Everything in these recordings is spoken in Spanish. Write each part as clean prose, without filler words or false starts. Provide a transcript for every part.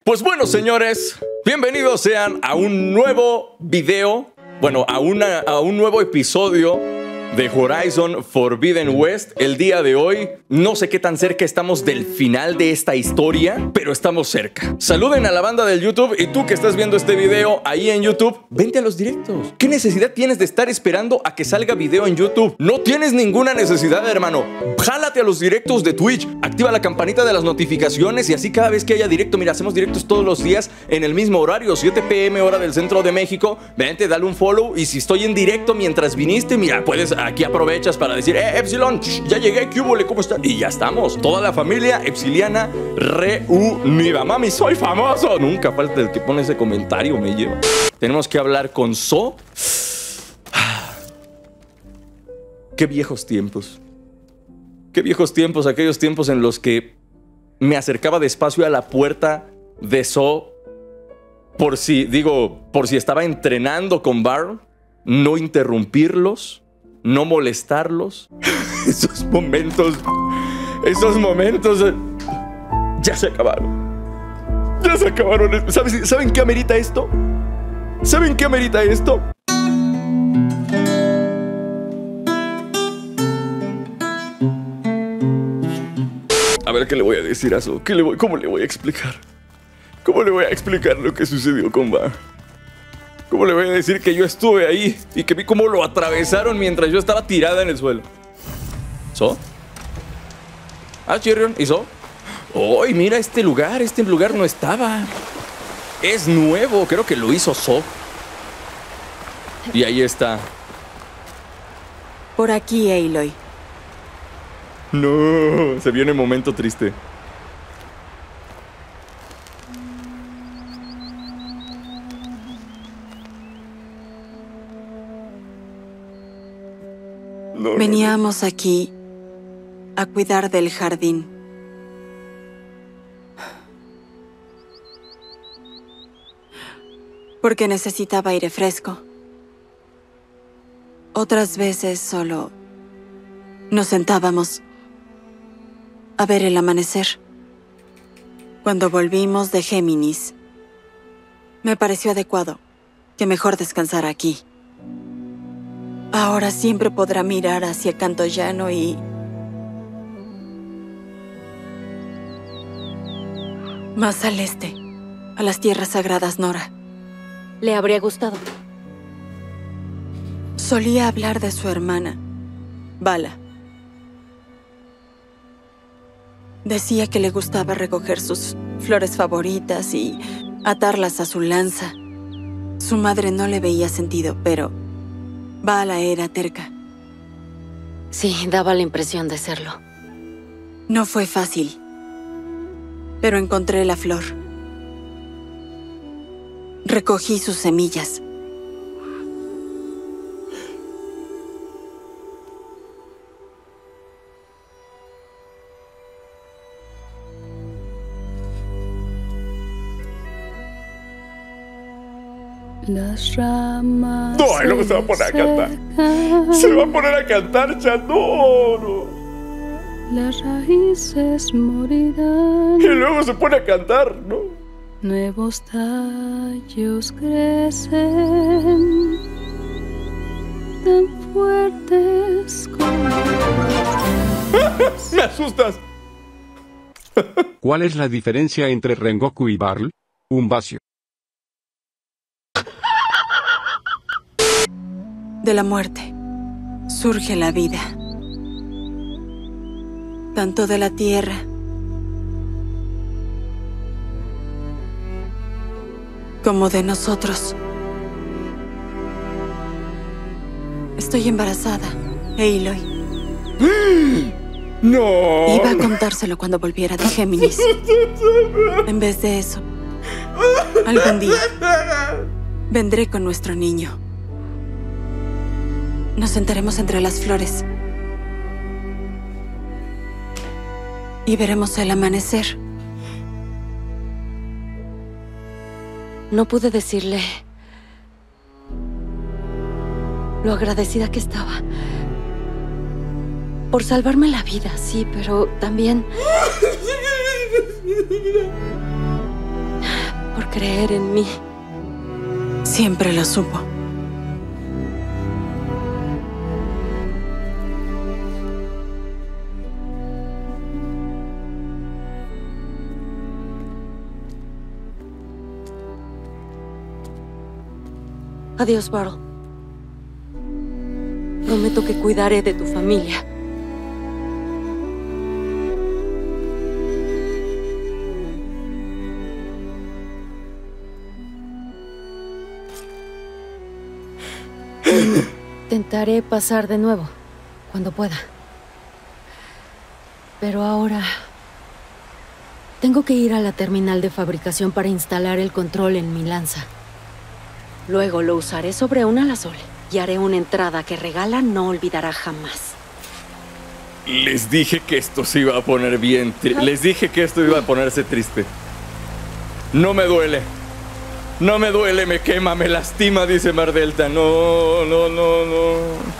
Pues bueno, señores, bienvenidos sean a un nuevo video, bueno, a un nuevo episodio de Horizon Forbidden West. El día de hoy, no sé qué tan cerca estamos del final de esta historia, pero estamos cerca. Saluden a la banda del YouTube y tú que estás viendo este video ahí en YouTube, vente a los directos. ¿Qué necesidad tienes de estar esperando a que salga video en YouTube? No tienes ninguna necesidad, hermano. Jálate a los directos de Twitch, activa la campanita de las notificaciones y así cada vez que haya directo, mira, hacemos directos todos los días en el mismo horario, 7 p.m. hora del centro de México. Vente, dale un follow y si estoy en directo mientras viniste, mira, puedes... Aquí aprovechas para decir, Epsilon, ya llegué, ¿qué hubo? ¿Cómo está? Y ya estamos. Toda la familia epsiliana reunida. Mami, soy famoso. Nunca falta el que pone ese comentario, me lleva. Tenemos que hablar con So. Qué viejos tiempos. Qué viejos tiempos, aquellos tiempos en los que me acercaba despacio a la puerta de So por si estaba entrenando con Barl, no interrumpirlos, no molestarlos. Esos momentos ya se acabaron. Ya se acabaron. ¿Saben qué amerita esto? ¿Saben qué amerita esto? A ver, ¿qué le voy a decir a eso? ¿Cómo le voy a explicar? ¿Cómo le voy a explicar lo que sucedió con Bar? ¿Cómo le voy a decir que yo estuve ahí y que vi cómo lo atravesaron mientras yo estaba tirada en el suelo? ¿So? Ah, Chirion, ¿y So? ¡Oh, mira este lugar! Este lugar no estaba. Es nuevo, creo que lo hizo So. Y ahí está. Por aquí, Aloy. No, se viene un momento triste. Veníamos aquí a cuidar del jardín. Porque necesitaba aire fresco. Otras veces solo nos sentábamos a ver el amanecer. Cuando volvimos de Géminis, me pareció adecuado que mejor descansara aquí. Ahora siempre podrá mirar hacia Canto Llano y... más al este, a las tierras sagradas Nora. ¿Le habría gustado? Solía hablar de su hermana, Vala. Decía que le gustaba recoger sus flores favoritas y atarlas a su lanza. Su madre no le veía sentido, pero Vala era terca. Sí, daba la impresión de serlo. No fue fácil, pero encontré la flor. Recogí sus semillas. Las ramas. No, él no se va a poner a cantar. Se va a poner a cantar, ya no. Las raíces morirán. Y luego se pone a cantar, ¿no? Nuevos tallos crecen tan fuertes como... Me asustas. ¿Cuál es la diferencia entre Rengoku y Barl? Un vacío. De la muerte surge la vida, tanto de la tierra como de nosotros. Estoy embarazada, Aloy. No. Iba a contárselo cuando volviera de Géminis. En vez de eso, algún día vendré con nuestro niño. Nos sentaremos entre las flores y veremos el amanecer. No pude decirle lo agradecida que estaba por salvarme la vida, sí, pero también creer en mí. Siempre lo supo. Adiós, Varl. Prometo que cuidaré de tu familia. Intentaré pasar de nuevo, cuando pueda. Pero ahora... tengo que ir a la terminal de fabricación para instalar el control en mi lanza. Luego lo usaré sobre un alasol y haré una entrada que Regala no olvidará jamás. Les dije que esto se iba a poner bien les dije que esto iba a ponerse triste. No me duele. No me duele, me quema, me lastima, dice Mar Delta. No, no, no, no.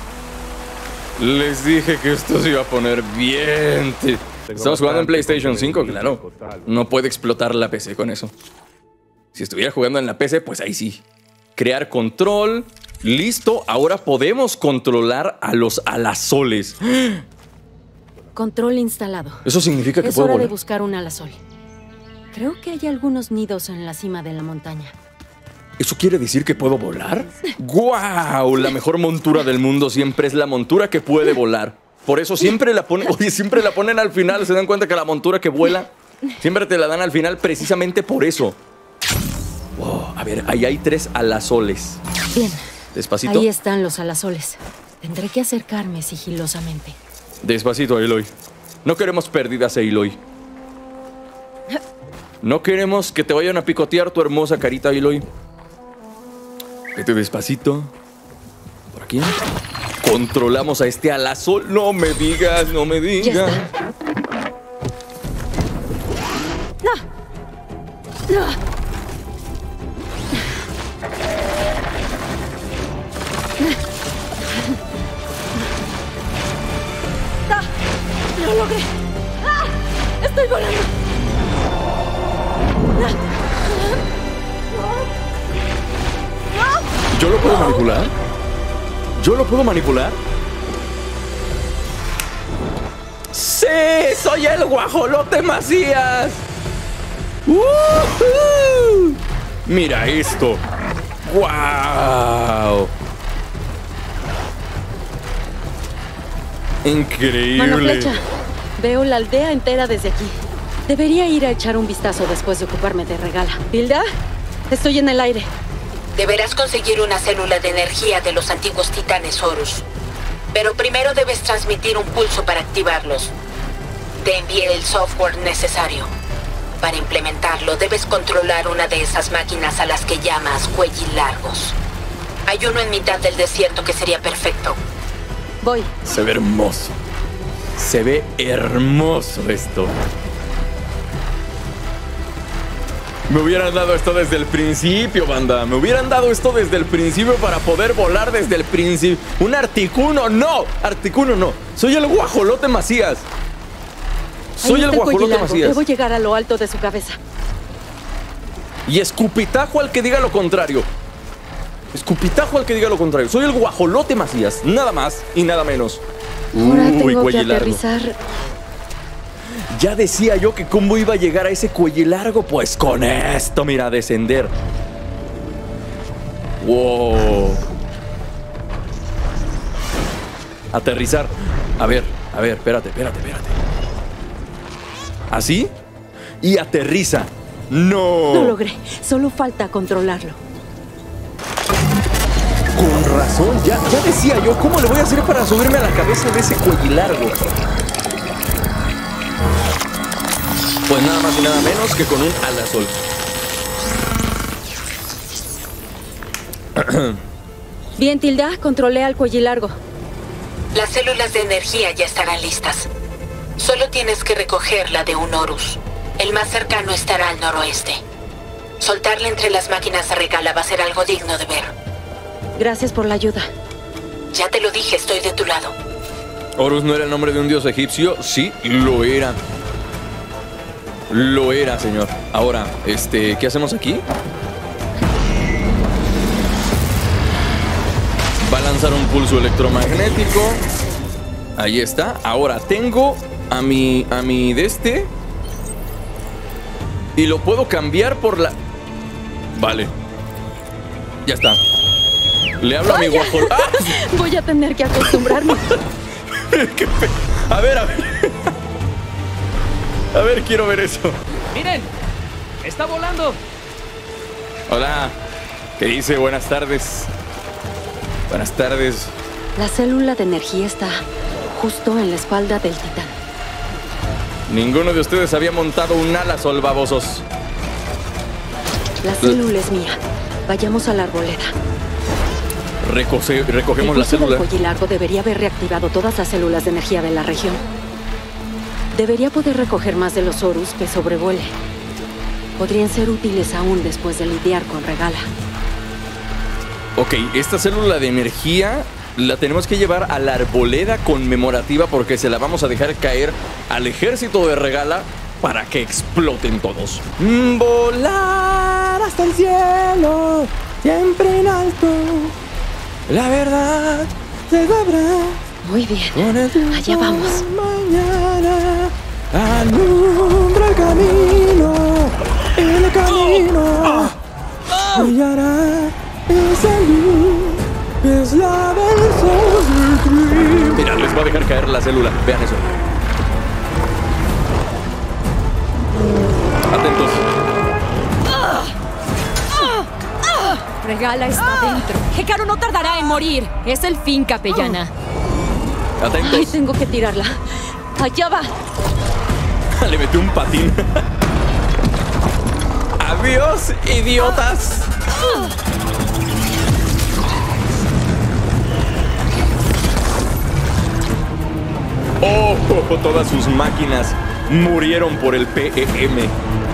Les dije que esto se iba a poner bien. Estamos jugando en PlayStation 5, claro. No puede explotar la PC con eso. Si estuviera jugando en la PC, pues ahí sí. Crear control. Listo, ahora podemos controlar a los alasoles. Control instalado. Eso significa que es puedo hora volar. de buscar un alasol. Creo que hay algunos nidos en la cima de la montaña. ¿Eso quiere decir que puedo volar? ¡Guau! La mejor montura del mundo siempre es la montura que puede volar. Por eso siempre la ponen, oye, siempre la ponen al final. ¿Se dan cuenta que la montura que vuela siempre te la dan al final precisamente por eso? Wow, a ver, ahí hay 3 alasoles. Bien. Despacito. Ahí están los alasoles. Tendré que acercarme sigilosamente. Despacito, Aloy. No queremos pérdidas, Aloy. No queremos que te vayan a picotear tu hermosa carita, Aloy. Vete despacito. Por aquí. Controlamos a este alasol. No me digas, no me digas. Ya está. ¡No! ¡No! ¡Lo logré! ¡Ah! ¡Estoy volando! ¿Yo lo puedo manipular? ¿Yo lo puedo manipular? ¡Sí! ¡Soy el guajolote Macías! ¡Woohoo! ¡Mira esto! ¡Guau! ¡Increíble! Mano flecha. Veo la aldea entera desde aquí. Debería ir a echar un vistazo después de ocuparme de Regala. ¿Hilda? Estoy en el aire. Deberás conseguir una célula de energía de los antiguos titanes Horus. Pero primero debes transmitir un pulso para activarlos. Te envié el software necesario. Para implementarlo, debes controlar una de esas máquinas a las que llamas cuellilargos. Hay uno en mitad del desierto que sería perfecto. Voy. Se ve hermoso. Se ve hermoso esto. Me hubieran dado esto desde el principio, banda. Me hubieran dado esto desde el principio para poder volar desde el principio. ¡Un Articuno! ¡No! Articuno no. Soy el guajolote Macías. Soy el guajolote Macías. Debo llegar a lo alto de su cabeza. Y escupitajo al que diga lo contrario. Escupitajo al que diga lo contrario. Soy el guajolote Macías. Nada más y nada menos. Ahora tengo que cuello largo. aterrizar. Ya decía yo que cómo iba a llegar a ese cuello largo. Pues con esto, mira, descender. Wow. Aterrizar. A ver, espérate. ¿Así? Y aterriza. No. Lo logré. Solo falta controlarlo. Con razón, ya decía yo, ¿cómo le voy a hacer para subirme a la cabeza de ese cuello largo? Pues nada más y nada menos que con un alasol. Bien, Tilda, controlé al cuellilargo. Las células de energía ya estarán listas. Solo tienes que recogerla de un Horus. El más cercano estará al noroeste. Soltarla entre las máquinas de Regala va a ser algo digno de ver. Gracias por la ayuda. Ya te lo dije, estoy de tu lado. ¿Horus no era el nombre de un dios egipcio? Sí, lo era. Lo era, señor. Ahora, ¿qué hacemos aquí? Va a lanzar un pulso electromagnético. Ahí está. Ahora tengo a mi de este. Y lo puedo cambiar por la... Vale. Ya está. Le hablo a mi guapo. ¡Ah! Voy a tener que acostumbrarme. A ver. A ver, quiero ver eso. ¡Miren! ¡Está volando! Hola. ¿Qué dice? Buenas tardes. Buenas tardes. La célula de energía está justo en la espalda del titán. Ninguno de ustedes había montado un alasol, babosos. La célula es mía. Vayamos a la arboleda. Recogemos El la pulso del célula. cuellilargo debería haber reactivado todas las células de energía de la región. Debería poder recoger más de los Horus que sobrevuele. Podrían ser útiles aún después de lidiar con Regala. Ok, esta célula de energía la tenemos que llevar a la arboleda conmemorativa porque se la vamos a dejar caer al ejército de Regala para que exploten todos. Volar hasta el cielo, siempre en alto. La verdad se sabrá. Muy bien. Allá vamos. Mañana alumbra el camino brillará esa luz, es la del sol. Mira, les va a dejar caer la célula, vean eso. Atentos. Regala está dentro. Hecaru no tardará en morir. Es el fin, capellana. Atentos. Ay, tengo que tirarla. Allá va. Le metí un patín. Adiós, idiotas. Oh, todas sus máquinas murieron por el PEM.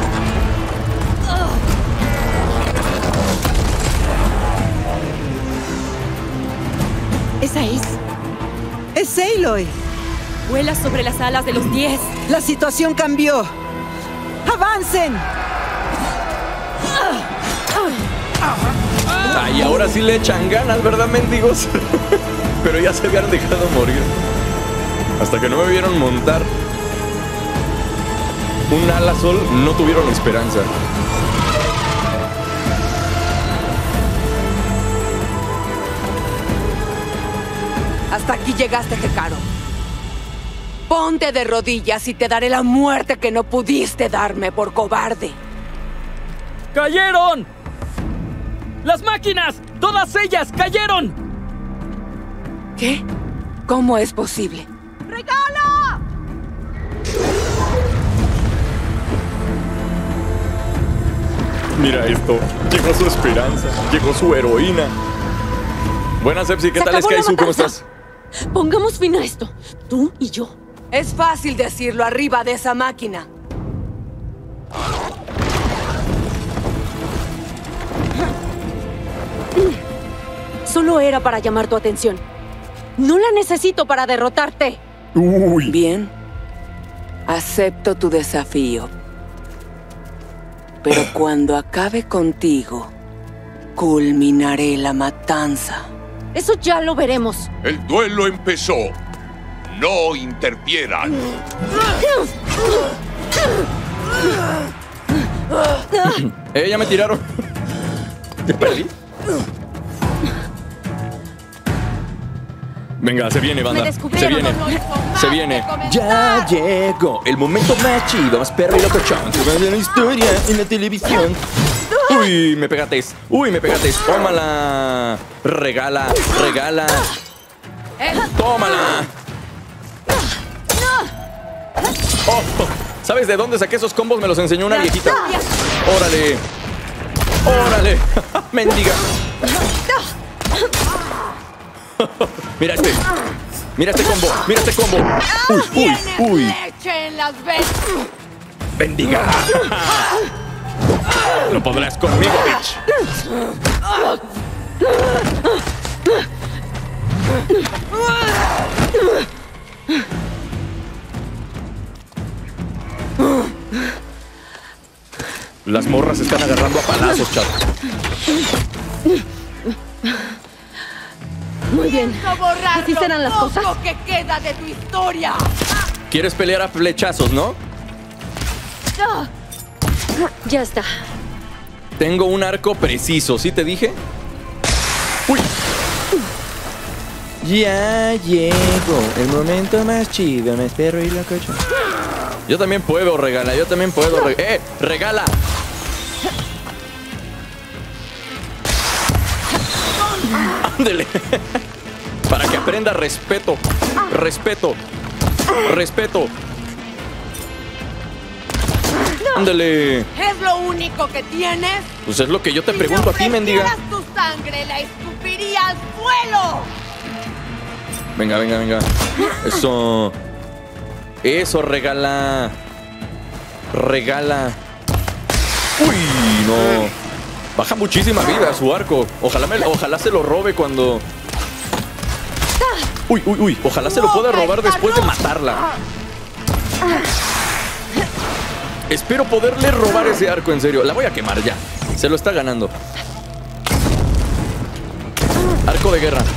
Esa es. Es Aloy. Vuela sobre las alas de los 10. La situación cambió. ¡Avancen! Ay, ahora sí le echan ganas, ¿verdad, mendigos? Pero ya se habían dejado morir. Hasta que no me vieron montar un alasol, no tuvieron esperanza. Hasta aquí llegaste, Hecaru. Ponte de rodillas y te daré la muerte que no pudiste darme por cobarde. ¡Cayeron! ¡Las máquinas! ¡Todas ellas cayeron! ¿Qué? ¿Cómo es posible? ¡Regala! Mira esto. Llegó su esperanza. Llegó su heroína. Buenas, Sepsi. ¿Qué tal, acabó la Skysu? ¿Cómo matanza. estás? Pongamos fin a esto. Tú y yo. Es fácil decirlo arriba de esa máquina. Solo era para llamar tu atención. No la necesito para derrotarte. Uy. Bien. Acepto tu desafío. Pero cuando acabe contigo, culminaré la matanza. Eso ya lo veremos. El duelo empezó. No interfieran. Ya me tiraron. ¿Te perdí? Venga, se viene, banda. Se viene. Se viene. Ya llegó el momento más chido, más perro y locochón. Que va de la historia en la televisión. Uy, me pegates. Uy, me pegates. Tómala. Regala, regala. Tómala. Oh, ¿sabes de dónde saqué esos combos? Me los enseñó una viejita. Órale. Órale. Mendiga. Mira este. Mira este combo. Mira este combo. Uy, uy, uy. Bendiga. No podrás conmigo, bitch. Las morras se están agarrando a palazos, chat. Muy bien. Así serán las cosas. Que queda de tu historia. ¿Quieres pelear a flechazos, no? Ya está. Tengo un arco preciso, ¿sí te dije? ¡Uy! Ya llegó el momento más chido, más perro y locochón. Yo también puedo, Regala, yo también puedo. Regala. Ándele. Para que aprenda respeto. Respeto. Respeto. Ándele. ¿Es lo único que tienes? Pues es lo que yo te pregunto a ti, mendiga. Si no tu sangre, la escupiría al suelo. Venga, venga, venga. Eso. Eso, Regala. Regala. Uy, no. Baja muchísima vida su arco. Ojalá se lo robe cuando... Uy, uy, uy. Ojalá se lo pueda robar después de matarla. Espero poderle robar ese arco, en serio. La voy a quemar ya. Se lo está ganando. Arco de guerra.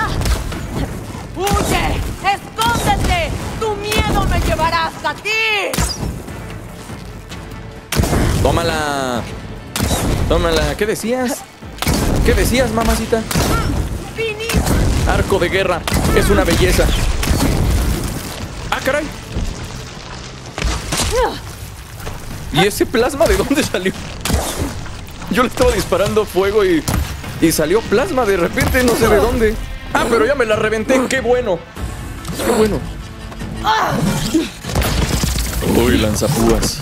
¡Huye! ¡Escóndete! ¡Tu miedo me llevará hasta ti! Tómala. Tómala. ¿Qué decías? ¿Qué decías, mamacita? Arco de guerra. Es una belleza. ¡Ah, caray! ¿Y ese plasma de dónde salió? Yo le estaba disparando fuego y salió plasma de repente, no sé de dónde. Ah, pero ya me la reventé. ¡Qué bueno! ¡Qué bueno! Uy, lanzapúas.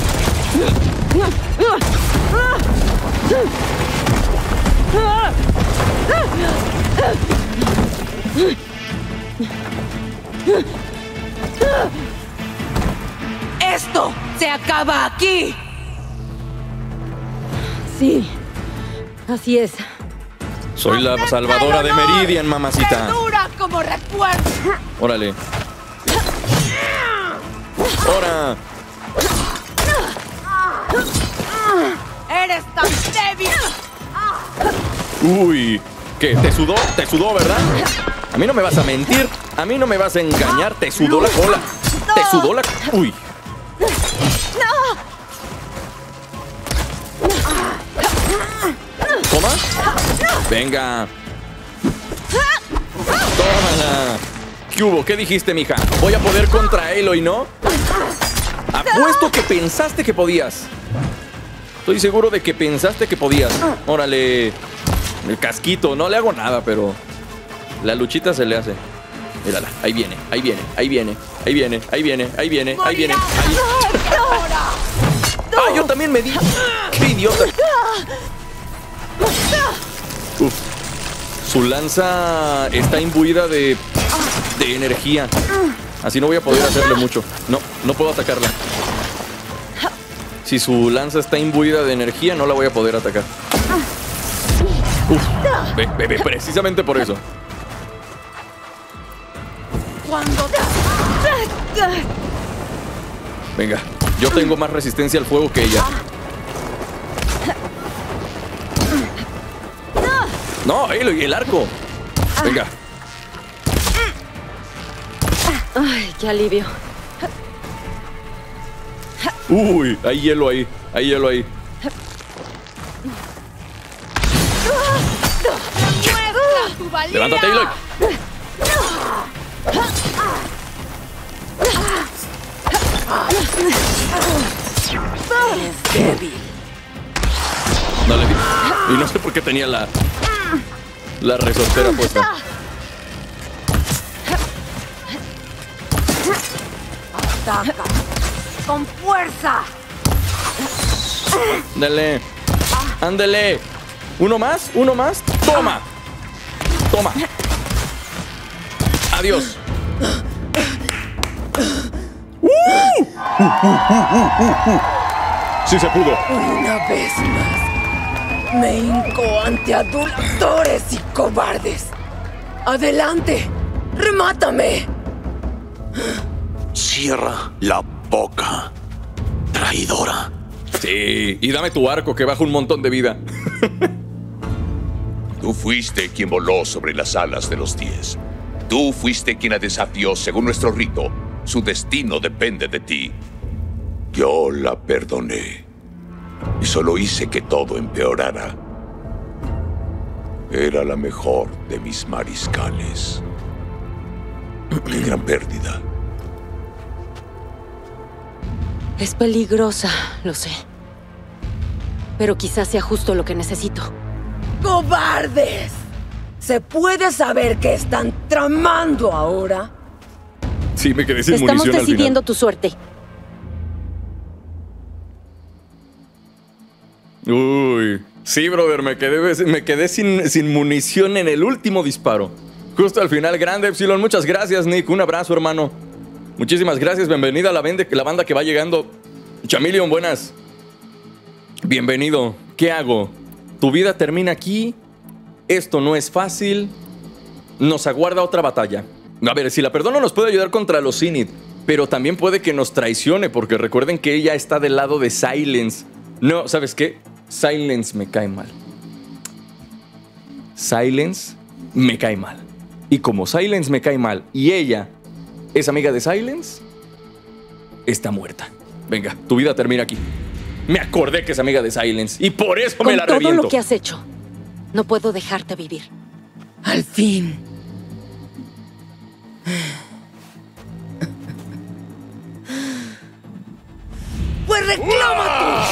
¡Esto se acaba aquí! Sí, así es. Soy la salvadora de Meridian, mamacita. ¡Dura como recuerdo! Órale. ¡Ahora! ¡Eres tan débil! Uy, ¿qué? ¿Te sudó? ¿Te sudó, verdad? A mí no me vas a mentir. A mí no me vas a engañar. Te sudó la cola. Te sudó la... Uy. ¿Toma? Venga. Tómala. ¿Qué hubo? ¿Qué dijiste, mija? Voy a poder contra Aloy, ¿no? Apuesto que pensaste que podías. Estoy seguro de que pensaste que podías. Órale. El casquito. No le hago nada, pero... la luchita se le hace. Mírala. Ahí viene. Ahí viene. Ahí viene. Ahí viene. Ahí viene. Ahí viene. Ahí viene. ¡Ah, yo también me di! ¡Qué idiota! Uf. Su lanza está imbuida de energía. Así no voy a poder hacerle mucho. No, no puedo atacarla. Si su lanza está imbuida de energía, no la voy a poder atacar. Uf. Ve, precisamente por eso. Venga, yo tengo más resistencia al fuego que ella. No, Aloy, el arco. Venga. Ay, qué alivio. Uy, hay hielo ahí. Hay hielo ahí. Levántate, Aloy. Eres débil. No le di. Y no sé por qué tenía la resortera puesta. Ataca. Con fuerza. Dale. Ándele. ¿Uno más? ¿Uno más? ¡Toma! ¡Toma! ¡Adiós! ¡Sí se pudo! Una vez más. Me hinco ante aduladores y cobardes. ¡Adelante! ¡Remátame! Cierra la boca, traidora. Sí, y dame tu arco que baja un montón de vida. Tú fuiste quien voló sobre las alas de los 10. Tú fuiste quien la desafió según nuestro rito. Su destino depende de ti. Yo la perdoné. Y solo hice que todo empeorara. Era la mejor de mis mariscales. Qué gran pérdida. Es peligrosa, lo sé. Pero quizás sea justo lo que necesito. ¡Cobardes! ¿Se puede saber qué están tramando ahora? Sí, me quedé sin Estamos munición al decidiendo final. tu suerte. Uy. Sí, brother, me quedé sin munición en el último disparo. Justo al final, grande Epsilon. Muchas gracias, Nick. Un abrazo, hermano. Muchísimas gracias. Bienvenida a la banda que va llegando. Chameleon, buenas. Bienvenido. ¿Qué hago? Tu vida termina aquí. Esto no es fácil. Nos aguarda otra batalla. A ver, si la perdono nos puede ayudar contra los Zenith, pero también puede que nos traicione, porque recuerden que ella está del lado de Silence. No, ¿sabes qué? Silence me cae mal. Silence me cae mal. Y como Silence me cae mal y ella es amiga de Silence, está muerta. Venga, tu vida termina aquí. Me acordé que es amiga de Silence y por eso me la reviento. Con todo lo que has hecho, no puedo dejarte vivir. Al fin. ¡Pues reclama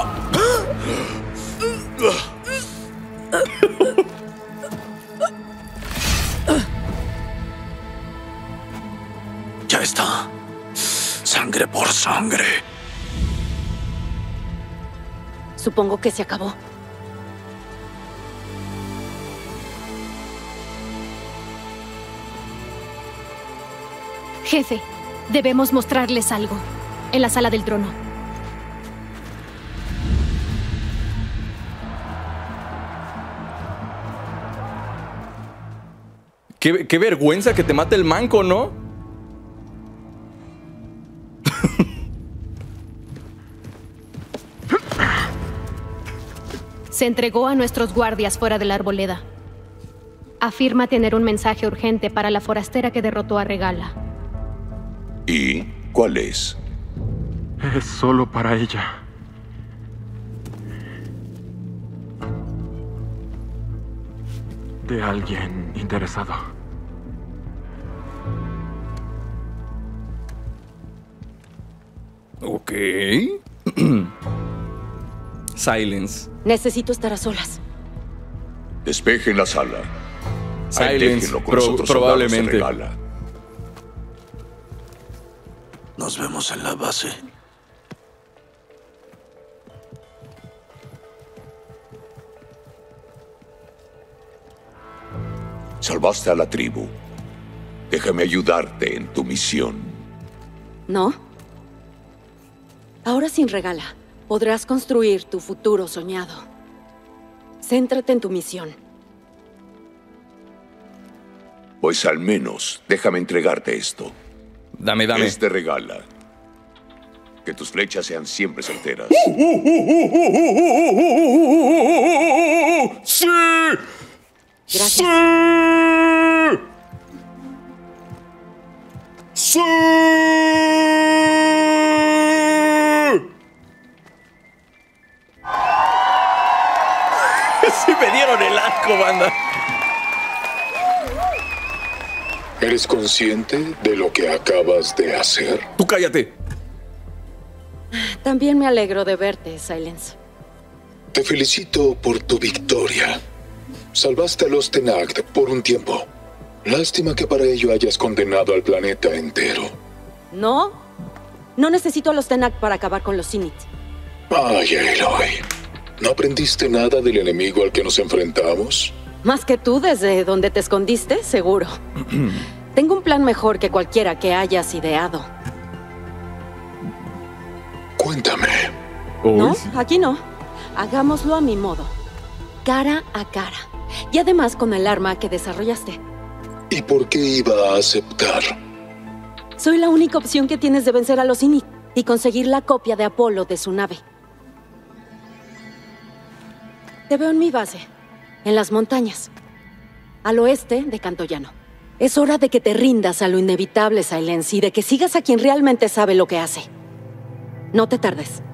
Ya está. Sangre por sangre. Supongo que se acabó. Jefe, debemos mostrarles algo. En la sala del trono. Qué vergüenza que te mate el manco, ¿no? Se entregó a nuestros guardias fuera de la arboleda. Afirma tener un mensaje urgente para la forastera que derrotó a Regala. ¿Y cuál es? Es solo para ella. De alguien interesado. Ok. Silence. Necesito estar a solas. Despejen la sala. Ahí Silence, déjenlo con los otros probablemente. soldados de Regala. Nos vemos en la base. Salvaste a la tribu. Déjame ayudarte en tu misión. ¿No? Ahora sin Regala, podrás construir tu futuro soñado. Céntrate en tu misión. Pues al menos déjame entregarte esto. Dame. Es de Regala. Que tus flechas sean siempre certeras. ¡Sí! Gracias. ¡Sí! Sí me dieron el asco, banda. ¿Eres consciente de lo que acabas de hacer? Tú cállate. También me alegro de verte, Silence. Te felicito por tu victoria. Salvaste a los Tenakt por un tiempo. Lástima que para ello hayas condenado al planeta entero. No necesito a los Tenakt para acabar con los Zenith. Ay, Aloy. ¿No aprendiste nada del enemigo al que nos enfrentamos? Más que tú desde donde te escondiste, seguro. Tengo un plan mejor que cualquiera que hayas ideado. Cuéntame. No, aquí no. Hagámoslo a mi modo. Cara a cara. Y además con el arma que desarrollaste. ¿Y por qué iba a aceptar? Soy la única opción que tienes de vencer a los Zenith y conseguir la copia de Apolo de su nave. Te veo en mi base, en las montañas, al oeste de Cantoyano. Es hora de que te rindas a lo inevitable, Silence, y de que sigas a quien realmente sabe lo que hace. No te tardes.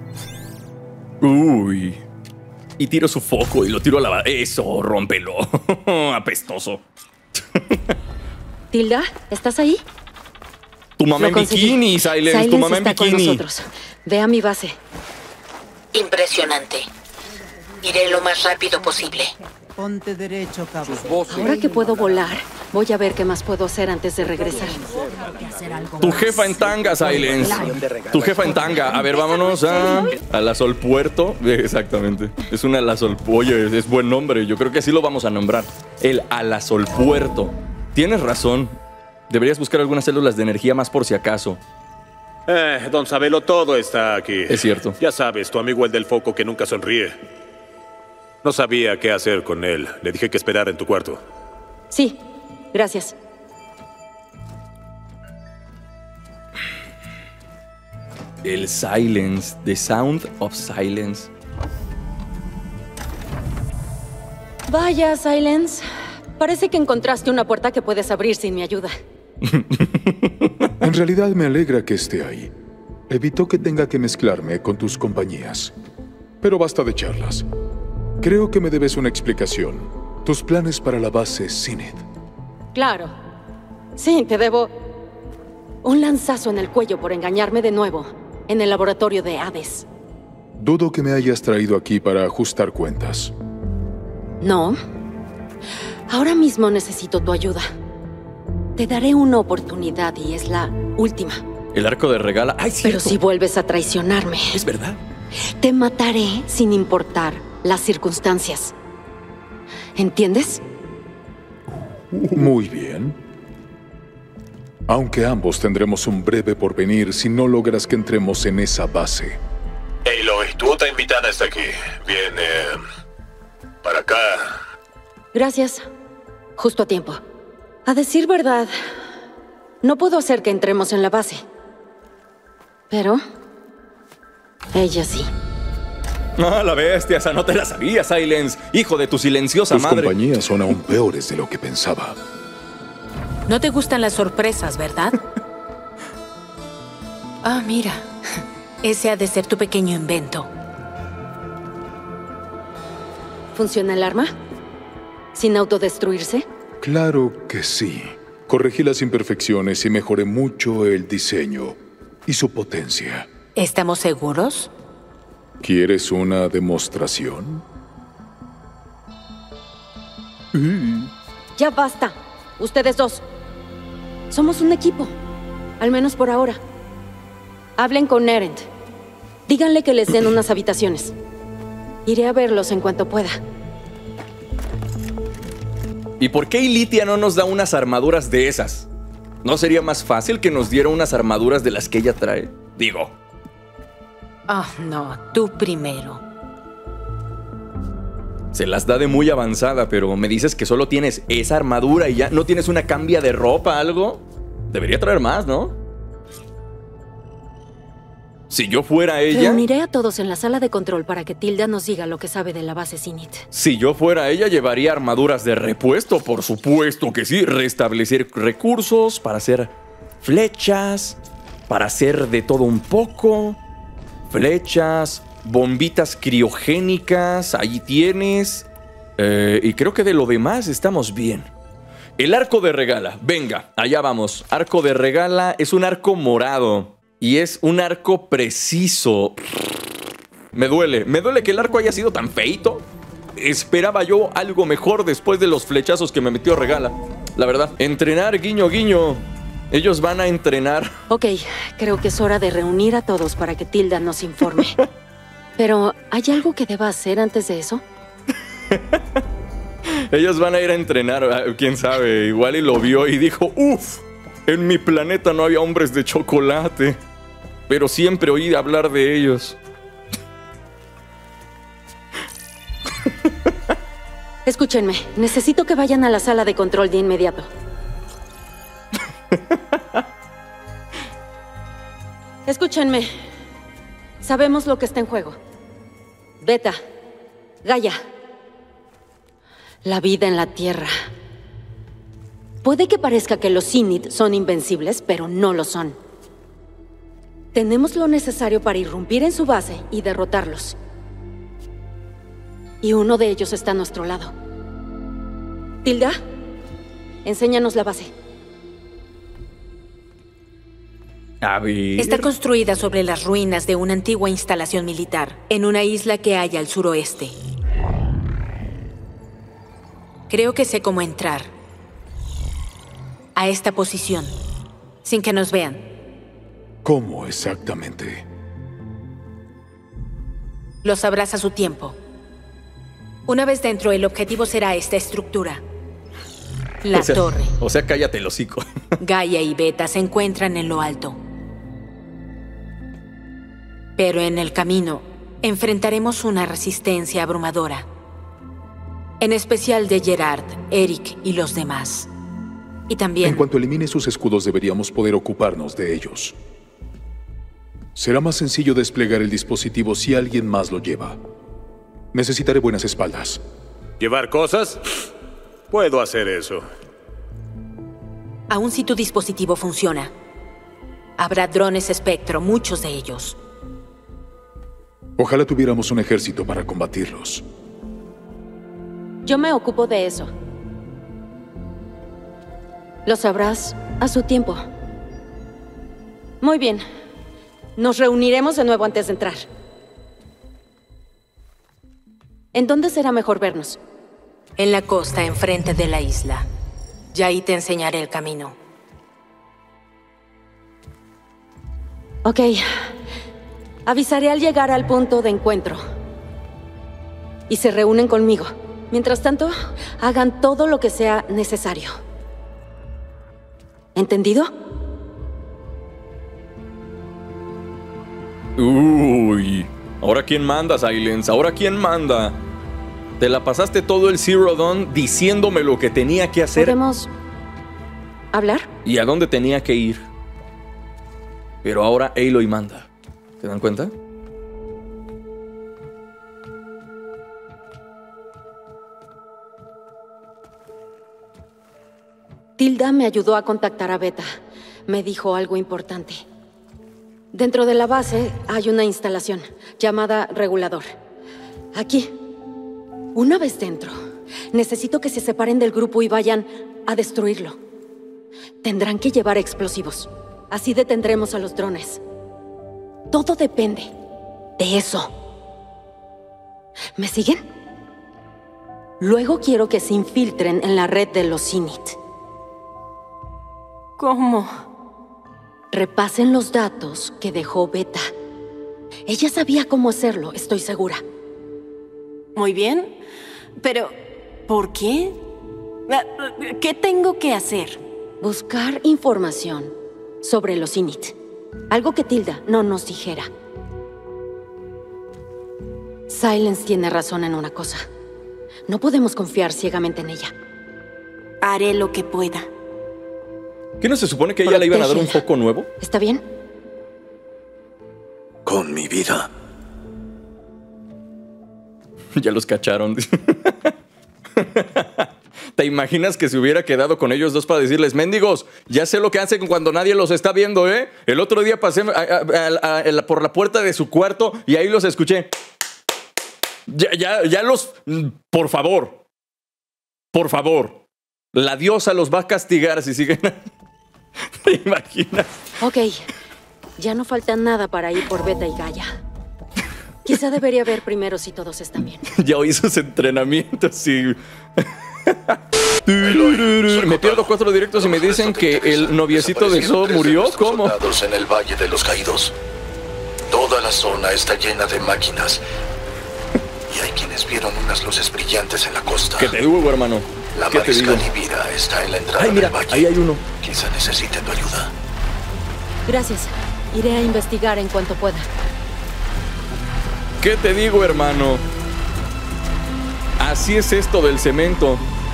Uy. Y tiro su foco y lo tiro a la... Eso, rómpelo. Apestoso. Tilda, ¿estás ahí? Tu mamá en bikini, Silence. Tu mamá en está bikini. Con nosotros. Ve a mi base. Impresionante. Iré lo más rápido posible. Ponte derecho, cabrón. Ahora que puedo volar, voy a ver qué más puedo hacer antes de regresar. Tu jefa en tanga, Silence. Tu jefa en tanga. A ver, vámonos a la Sol Puerto. Exactamente. Es una Alasol. Oye, es buen nombre. Yo creo que así lo vamos a nombrar. El Alasol Puerto. Tienes razón. Deberías buscar algunas células de energía más por si acaso. Don Sabelo, todo está aquí. Es cierto. Ya sabes, tu amigo el del foco que nunca sonríe. No sabía qué hacer con él. Le dije que esperara en tu cuarto. Sí, gracias. El Silence. The Sound of Silence. Vaya, Silence. Parece que encontraste una puerta que puedes abrir sin mi ayuda. En realidad me alegra que esté ahí. Evitó que tenga que mezclarme con tus compañías. Pero basta de charlas. Creo que me debes una explicación. Tus planes para la base Zenith. Claro. Sí, te debo un lanzazo en el cuello por engañarme de nuevo en el laboratorio de Hades. Dudo que me hayas traído aquí para ajustar cuentas. No. Ahora mismo necesito tu ayuda. Te daré una oportunidad y es la última. El arco de regala. ¡Ay, cierto! Pero si vuelves a traicionarme... Es verdad. Te mataré sin importar las circunstancias. ¿Entiendes? Muy bien. Aunque ambos tendremos un breve porvenir si no logras que entremos en esa base. Aloy, tu otra invitada está aquí. Viene para acá. Gracias. Justo a tiempo. A decir verdad, no puedo hacer que entremos en la base. Pero ella sí. Ah, la bestia, esa no te la sabía, Silence. Hijo de tu silenciosa Tus madre. compañías son aún peores de lo que pensaba. No te gustan las sorpresas, ¿verdad? Ah, mira. Ese ha de ser tu pequeño invento. ¿Funciona el arma? ¿Sin autodestruirse? Claro que sí. Corregí las imperfecciones y mejoré mucho el diseño y su potencia. ¿Estamos seguros? ¿Quieres una demostración? Ya basta. Ustedes dos. Somos un equipo. Al menos por ahora. Hablen con Erend. Díganle que les den unas habitaciones. Iré a verlos en cuanto pueda. ¿Y por qué Ilitia no nos da unas armaduras de esas? ¿No sería más fácil que nos diera unas armaduras de las que ella trae? Digo. Ah, no, tú primero. Se las da de muy avanzada, pero me dices que solo tienes esa armadura y ya no tienes una cambia de ropa, algo. Debería traer más, ¿no? Si yo fuera ella... Reuniré a todos en la sala de control para que Tilda nos diga lo que sabe de la base Zenith. Si yo fuera ella, llevaría armaduras de repuesto, por supuesto que sí. Restablecer recursos para hacer flechas, para hacer de todo un poco. Flechas, bombitas criogénicas, ahí tienes. Y creo que de lo demás estamos bien. El arco de regala, venga, allá vamos. Arco de regala es un arco morado. Y es un arco preciso. Me duele que el arco haya sido tan feito. Esperaba yo algo mejor después de los flechazos que me metió regala. La verdad, entrenar, guiño, guiño. Ellos van a entrenar. Ok, creo que es hora de reunir a todos para que Tilda nos informe. Pero, ¿hay algo que deba hacer antes de eso? Ellos van a ir a entrenar, quién sabe. Igual y lo vio y dijo, uff, en mi planeta no había hombres de chocolate. Pero siempre oí hablar de ellos. Escúchenme, necesito que vayan a la sala de control de inmediato. Escúchenme. Sabemos lo que está en juego. Beta, Gaia. La vida en la Tierra. Puede que parezca que los Zenith son invencibles, pero no lo son. Tenemos lo necesario para irrumpir en su base y derrotarlos. Y uno de ellos está a nuestro lado. Tilda, enséñanos la base. A ver. Está construida sobre las ruinas de una antigua instalación militar, en una isla que hay al suroeste. Creo que sé cómo entrar a esta posición, sin que nos vean. ¿Cómo exactamente? Lo sabrás a su tiempo. Una vez dentro, el objetivo será esta estructura. La torre. O sea, cállate el hocico. Gaia y Beta se encuentran en lo alto. Pero en el camino, enfrentaremos una resistencia abrumadora. En especial de Gerard, Eric y los demás. Y también... En cuanto elimine sus escudos, deberíamos poder ocuparnos de ellos. Será más sencillo desplegar el dispositivo si alguien más lo lleva. Necesitaré buenas espaldas. ¿Llevar cosas? Puedo hacer eso. Aun si tu dispositivo funciona, habrá drones espectro, muchos de ellos. Ojalá tuviéramos un ejército para combatirlos. Yo me ocupo de eso. Lo sabrás a su tiempo. Muy bien. Nos reuniremos de nuevo antes de entrar. ¿En dónde será mejor vernos? En la costa, enfrente de la isla. Ya ahí te enseñaré el camino. Ok. Avisaré al llegar al punto de encuentro. Y se reúnen conmigo. Mientras tanto, hagan todo lo que sea necesario. ¿Entendido? Uy. ¿Ahora quién manda, Silence? ¿Ahora quién manda? Te la pasaste todo el Zero Dawn diciéndome lo que tenía que hacer. ¿Podemos hablar? Y a dónde tenía que ir. Pero ahora Aloy manda. ¿Se dan cuenta? Tilda me ayudó a contactar a Beta. Me dijo algo importante. Dentro de la base hay una instalación llamada regulador. Aquí. Una vez dentro, necesito que se separen del grupo y vayan a destruirlo. Tendrán que llevar explosivos. Así detendremos a los drones. Todo depende de eso. ¿Me siguen? Luego quiero que se infiltren en la red de los Zenith. ¿Cómo? Repasen los datos que dejó Beta. Ella sabía cómo hacerlo, estoy segura. Muy bien, pero ¿por qué? ¿Qué tengo que hacer? Buscar información sobre los Zenith. Algo que Tilda no nos dijera. Silence tiene razón en una cosa. No podemos confiar ciegamente en ella. Haré lo que pueda. ¿Qué no se supone que a ella le iban a dar un foco nuevo? ¿Está bien? Con mi vida. Ya los cacharon. ¿Te imaginas que se hubiera quedado con ellos dos para decirles, mendigos, ya sé lo que hacen cuando nadie los está viendo, ¿eh? El otro día pasé por la puerta de su cuarto y ahí los escuché. Ya los... Por favor. Por favor. La diosa los va a castigar si siguen... ¿Te imaginas? Ok. Ya no falta nada para ir por Beta y Gaia. Quizá debería ver primero si todos están bien. Ya oí sus entrenamientos y... Me pierdo 4 directos y me dicen que el noviecito de So murió. ¿Cómo? En el Valle de los Caídos. Toda la zona está llena de máquinas. Y hay quienes vieron unas luces brillantes en la costa. ¿Qué te digo, hermano? La ¿Qué te digo? Mariscal Livira está en la entrada Ay, mira, del valle. ahí hay uno. Quizá necesite tu ayuda. Gracias. Iré a investigar en cuanto pueda. ¿Qué te digo, hermano? Así es esto del cemento.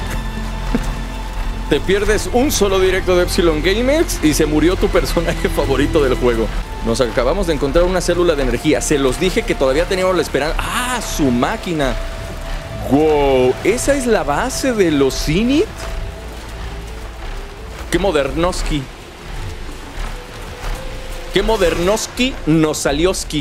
Te pierdes un solo directo de Epsilon Gamers y se murió tu personaje favorito del juego. Nos acabamos de encontrar una célula de energía. Se los dije que todavía teníamos la esperanza. ¡Ah, su máquina! Wow, ¿esa es la base de los Zenith? ¡Qué modernoski! ¡Qué modernoski nos salioski!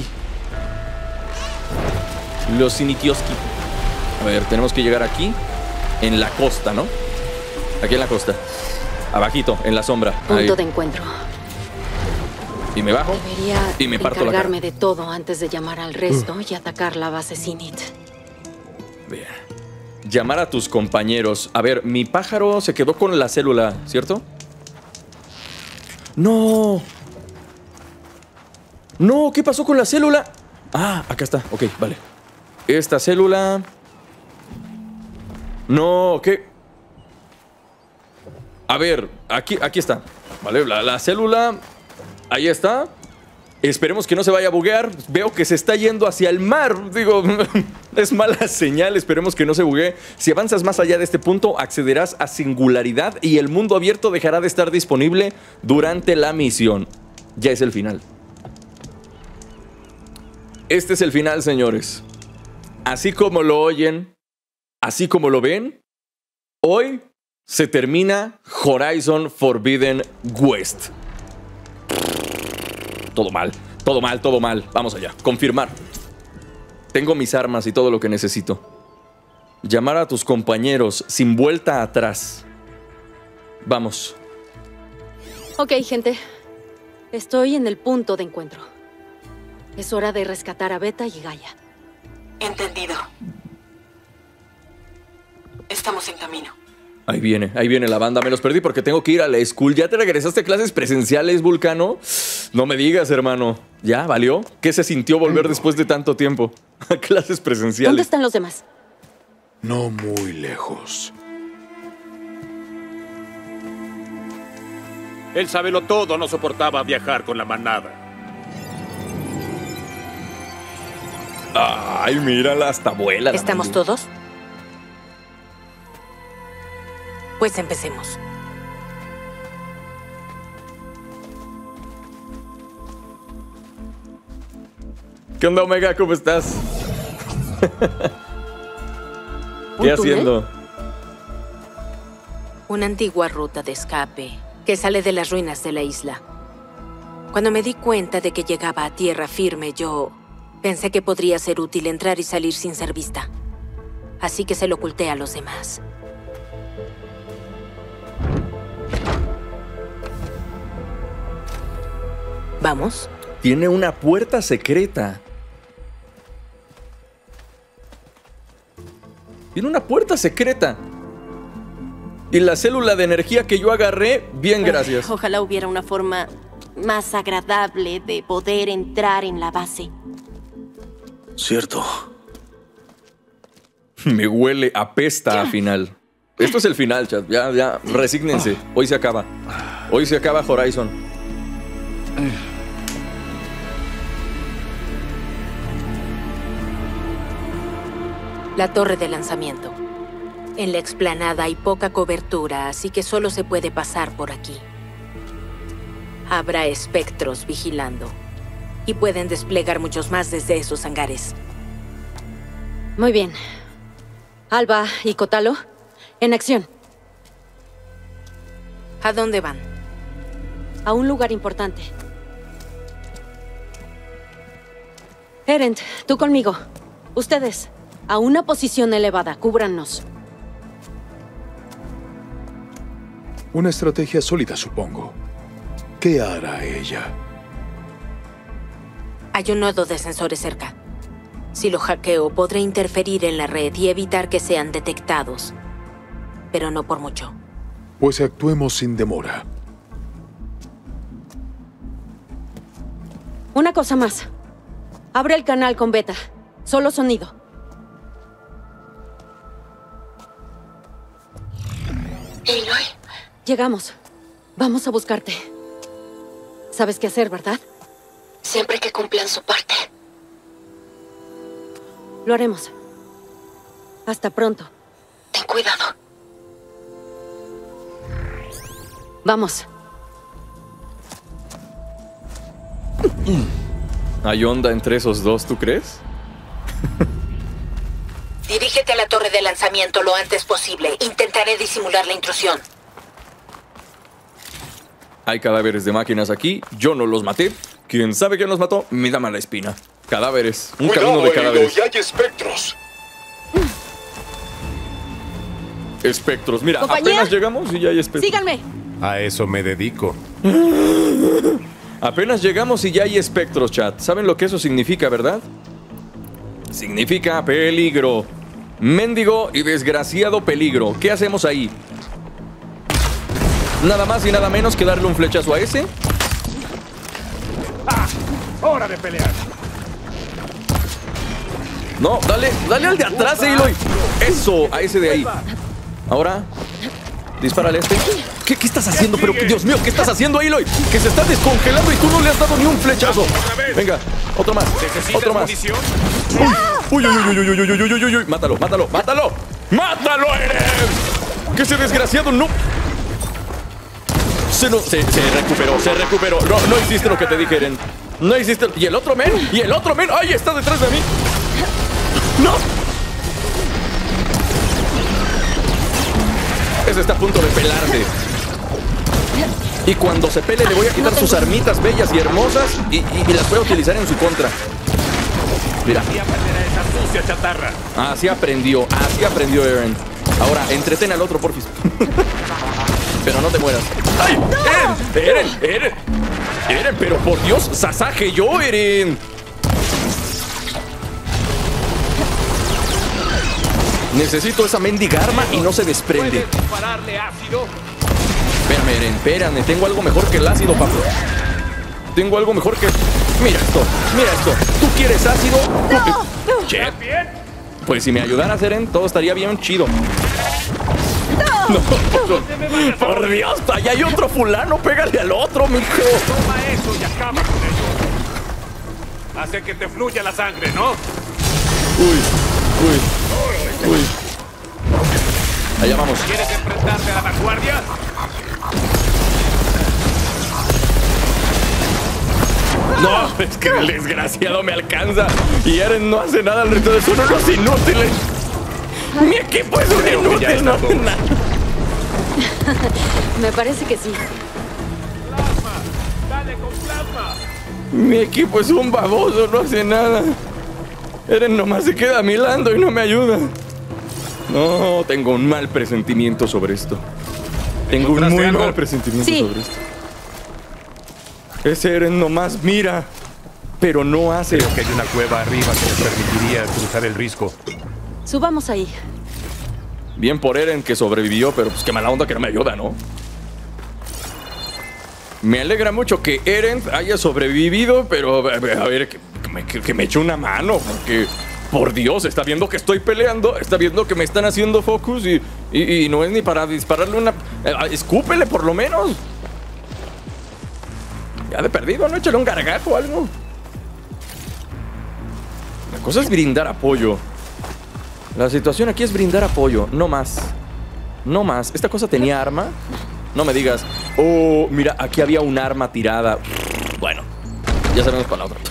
Los Zenithioski. A ver, tenemos que llegar aquí. En la costa, ¿no? Aquí en la costa. Abajito, en la sombra. Punto de encuentro. Y me bajo. Debería y me parto la cara. encargarme de todo antes de llamar al resto y atacar la base Zenith. Bien. Llamar a tus compañeros. A ver, mi pájaro se quedó con la célula, ¿cierto? ¡No! ¡No! ¿Qué pasó con la célula? Ah, acá está. Ok, vale. Esta célula... No, ¿qué? A ver, aquí está. Vale, la célula... Ahí está. Esperemos que no se vaya a buguear. Veo que se está yendo hacia el mar. Digo, es mala señal. Esperemos que no se buguee. Si avanzas más allá de este punto, accederás a singularidad y el mundo abierto dejará de estar disponible durante la misión. Ya es el final. Este es el final, señores. Así como lo oyen, así como lo ven, hoy se termina Horizon Forbidden West. Todo mal, todo mal, todo mal. Vamos allá, confirmar. Tengo mis armas y todo lo que necesito. Llamar a tus compañeros sin vuelta atrás. Vamos. Ok, gente. Estoy en el punto de encuentro. Es hora de rescatar a Beta y Gaia. Entendido. Estamos en camino. Ahí viene la banda. Me los perdí porque tengo que ir a la school. ¿Ya te regresaste a clases presenciales, Vulcano? No me digas, hermano. ¿Ya? ¿Valió? ¿Qué se sintió volver después de tanto tiempo a clases presenciales? ¿Dónde están los demás? No muy lejos. Él sábelo todo, no soportaba viajar con la manada. Ay, mírala, hasta vuela. ¿Estamos todos? Pues empecemos. ¿Qué onda, Omega? ¿Cómo estás? ¿Qué haciendo? Una antigua ruta de escape que sale de las ruinas de la isla. Cuando me di cuenta de que llegaba a tierra firme, yo pensé que podría ser útil entrar y salir sin ser vista. Así que se lo oculté a los demás. ¿Vamos? Tiene una puerta secreta. Tiene una puerta secreta. Y la célula de energía que yo agarré, bien, gracias. Ojalá hubiera una forma más agradable de poder entrar en la base. Cierto. Me huele, apesta a final. Esto es el final, chat. Ya, resígnense. Hoy se acaba. Hoy se acaba Horizon. La torre de lanzamiento. En la explanada hay poca cobertura, así que solo se puede pasar por aquí. Habrá espectros vigilando. Y pueden desplegar muchos más desde esos hangares. Muy bien. Alba y Kotalo, en acción. ¿A dónde van? A un lugar importante. Erend, tú conmigo. Ustedes, a una posición elevada. Cúbrannos. Una estrategia sólida, supongo. ¿Qué hará ella? Hay un nodo de sensores cerca. Si lo hackeo, podré interferir en la red y evitar que sean detectados. Pero no por mucho. Pues actuemos sin demora. Una cosa más. Abre el canal con Beta. Solo sonido. Aloy. Llegamos. Vamos a buscarte. ¿Sabes qué hacer, verdad? Siempre que cumplan su parte. Lo haremos. Hasta pronto. Ten cuidado. Vamos. Hay onda entre esos dos, ¿tú crees? Dirígete a la torre de lanzamiento lo antes posible. Intentaré disimular la intrusión. Hay cadáveres de máquinas aquí. Yo no los maté. ¿Quién sabe quién los mató? Me da mala espina. Cadáveres. Un camino de cadáveres. Ya hay espectros. Espectros. Mira, ¿Compañía? apenas llegamos y ya hay espectros. Síganme. A eso me dedico. Apenas llegamos y ya hay espectros, chat. ¿Saben lo que eso significa, verdad? Significa peligro. Mendigo y desgraciado peligro. ¿Qué hacemos ahí? Nada más y nada menos que darle un flechazo a ese. ¡Ah! ¡Hora de pelear! No, dale al de atrás, Aloy. Eso, a ese de ahí. Ahora, dispárale a este. ¿Qué estás haciendo? Pero, Dios mío, ¿qué estás haciendo, Aloy? Que se está descongelando y tú no le has dado ni un flechazo. Venga, otro más. Otro más. Uy, mátalo. ¡Mátalo, Eren! ¡Que ese desgraciado no! Se recuperó. No hiciste lo que te dije, Eren. No hiciste. ¿Y el otro men? ¡Ay, está detrás de mí! ¡No! Ese está a punto de pelarse. Y cuando se pele le voy a quitar sus armitas bellas y hermosas y las voy a utilizar en su contra. Mira. Así aprendió Eren. Ahora, entretén al otro, porfis. Pero no te mueras. ¡Ay! ¡Eren! Pero por Dios, Sasage yo, Eren. Necesito esa mendiga arma y no se desprende. Espérame, Eren, espérame. Tengo algo mejor que el ácido, papu. Tengo algo mejor que... Mira esto. ¿Tú quieres ácido? Che. Pues si me ayudaras, Eren, todo estaría bien chido. No, por Dios, allá hay otro fulano. Pégale al otro, mijo. Toma eso y acaba con ello. Hace que te fluya la sangre, ¿no? Uy. Allá vamos. ¿Quieres enfrentarte a la vanguardia? No, es que el desgraciado me alcanza. Y Eren no hace nada al resto de son unos inútiles. Mi equipo es un inútil, no hace nada. Me parece que sí. ¡Plasma! ¡Dale con plasma! Mi equipo es un baboso, no hace nada. Eren nomás se queda milando y no me ayuda. No, tengo un mal presentimiento sobre esto. Tengo un muy mal presentimiento sobre esto. Ese Eren nomás mira, pero no hace. Creo que hay una cueva arriba que les permitiría cruzar el risco. Subamos ahí. Bien por Eren que sobrevivió, pero pues qué mala onda que no me ayuda, ¿no? Me alegra mucho que Eren haya sobrevivido, pero a ver, que me eche una mano, porque por Dios, está viendo que estoy peleando, está viendo que me están haciendo focus y no es ni para dispararle una... escúpele por lo menos. Ya de perdido, ¿no? Échale un gargajo o algo. La cosa es brindar apoyo. La situación aquí es brindar apoyo, no más. No más. ¿Esta cosa tenía arma? No me digas. Oh, mira, aquí había un arma tirada. Bueno, ya sabemos para la otra.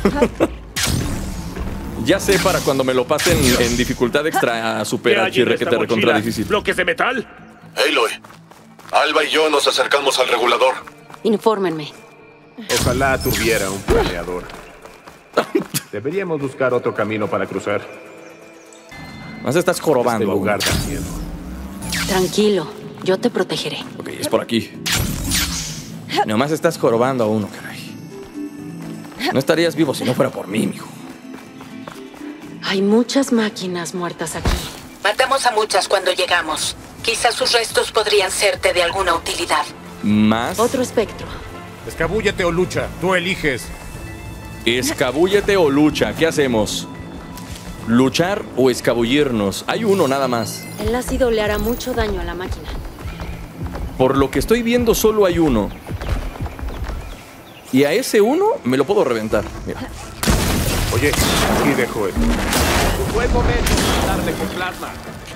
Ya sé para cuando me lo pasen en dificultad extra super HR que te recontra difícil. ¿Bloques de metal? Aloy, Alba y yo nos acercamos al regulador. Infórmenme. Ojalá tuviera un planeador. Deberíamos buscar otro camino para cruzar. Más estás jorobando. Este lugar da miedo. Tranquilo, yo te protegeré. Ok, es por aquí. Nomás estás jorobando a uno, caray. No estarías vivo si no fuera por mí, mijo. Hay muchas máquinas muertas aquí. Matamos a muchas cuando llegamos. Quizás sus restos podrían serte de alguna utilidad. ¿Más? Otro espectro. Escabúllete o lucha, tú eliges. Escabúllete o lucha, ¿qué hacemos? ¿Luchar o escabullirnos? Hay uno nada más. El ácido le hará mucho daño a la máquina. Por lo que estoy viendo, solo hay uno. Y a ese uno me lo puedo reventar. Mira. Oye, aquí dejo esto. Un buen momento para darle con plasma.